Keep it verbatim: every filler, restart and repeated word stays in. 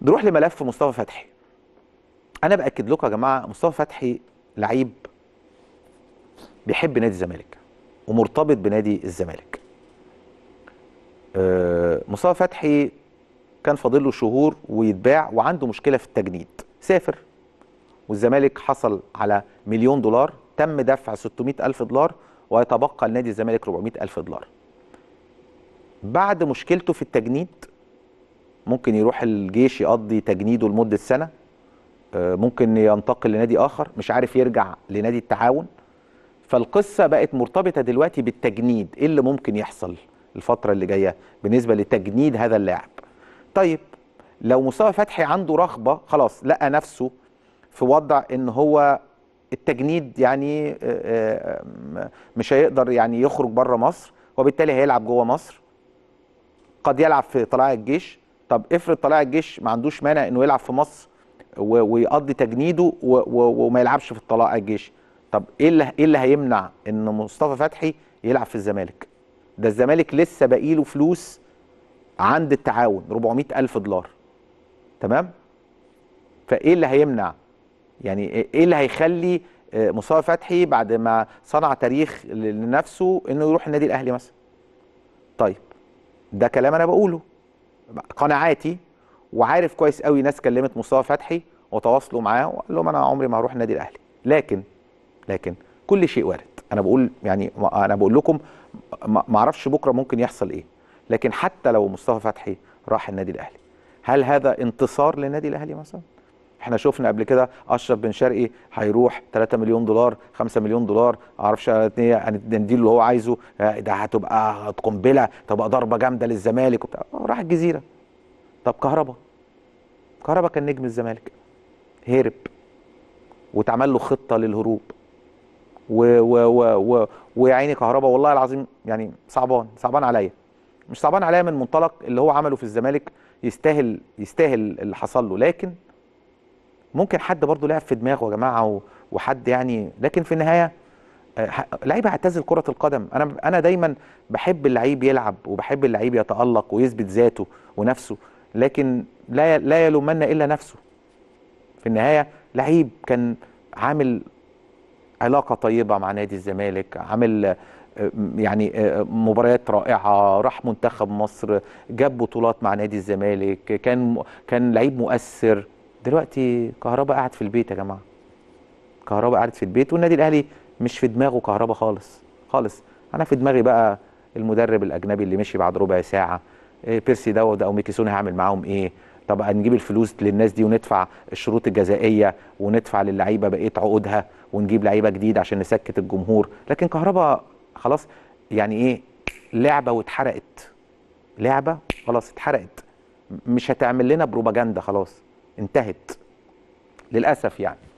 نروح لملف مصطفى فتحي. انا باكد لكم يا جماعه مصطفى فتحي لعيب بيحب نادي الزمالك ومرتبط بنادي الزمالك. أه مصطفى فتحي كان فاضل له شهور ويتباع وعنده مشكله في التجنيد، سافر والزمالك حصل على مليون دولار، تم دفع ستمائة ألف دولار ويتبقى لنادي الزمالك أربعمائة ألف دولار. بعد مشكلته في التجنيد ممكن يروح الجيش يقضي تجنيده لمده سنه، ممكن ينتقل لنادي اخر، مش عارف يرجع لنادي التعاون. فالقصه بقت مرتبطه دلوقتي بالتجنيد، ايه اللي ممكن يحصل الفتره اللي جايه بالنسبه لتجنيد هذا اللاعب. طيب لو مصطفى فتحي عنده رغبه، خلاص لقى نفسه في وضع ان هو التجنيد يعني مش هيقدر يعني يخرج بره مصر، وبالتالي هيلعب جوه مصر، قد يلعب في طلائع الجيش. طب افرض طلائع الجيش ما عندوش مانع انه يلعب في مصر ويقضي تجنيده وما يلعبش في الطلائع الجيش، طب ايه اللي ايه اللي هيمنع ان مصطفى فتحي يلعب في الزمالك؟ ده الزمالك لسه باقي له فلوس عند التعاون أربعمائة ألف دولار، تمام؟ فايه اللي هيمنع؟ يعني ايه اللي هيخلي مصطفى فتحي بعد ما صنع تاريخ لنفسه انه يروح النادي الاهلي مثلا؟ طيب ده كلام انا بقوله قناعاتي، وعارف كويس قوي ناس كلمت مصطفى فتحي وتواصلوا معاه وقال لهم انا عمري ما هروح النادي الاهلي. لكن لكن كل شيء وارد. انا بقول يعني انا بقول لكم ما اعرفش بكره ممكن يحصل ايه، لكن حتى لو مصطفى فتحي راح النادي الاهلي، هل هذا انتصار للنادي الاهلي مثلا؟ احنا شفنا قبل كده اشرف بن شرقي هيروح ثلاثة مليون دولار، خمسة مليون دولار، ما اعرفش هنديله اللي هو عايزه، ده هتبقى قنبله، تبقى ضربه جامده للزمالك وبتاع، راح الجزيره. طب كهربا كهربا كان نجم الزمالك، هرب واتعمل له خطه للهروب، و و و و ويا عيني كهربا والله العظيم يعني صعبان صعبان عليا، مش صعبان عليا من منطلق اللي هو عمله في الزمالك، يستاهل يستاهل اللي حصل له، لكن ممكن حد برضه لعب في دماغه يا جماعه وحد يعني، لكن في النهايه لعيب اعتزل كره القدم. انا انا دايما بحب اللعيب يلعب وبحب اللعيب يتالق ويثبت ذاته ونفسه، لكن لا لا يلومن الا نفسه. في النهايه لعيب كان عامل علاقه طيبه مع نادي الزمالك، عامل يعني مباريات رائعه، راح منتخب مصر، جاب بطولات مع نادي الزمالك، كان كان لعيب مؤثر. دلوقتي كهربا قاعد في البيت يا جماعه، كهربا قاعد في البيت، والنادي الاهلي مش في دماغه كهربا خالص خالص. انا في دماغي بقى المدرب الاجنبي اللي مشي بعد ربع ساعه، إيه بيرسي داود او ميكيسوني هعمل معاهم ايه؟ طب هنجيب الفلوس للناس دي وندفع الشروط الجزائيه وندفع للعيبه بقيه عقودها ونجيب لعيبه جديد عشان نسكت الجمهور، لكن كهربا خلاص يعني ايه، لعبه واتحرقت، لعبه خلاص اتحرقت، مش هتعمل لنا بروباجندا، خلاص انتهت للاسف يعني.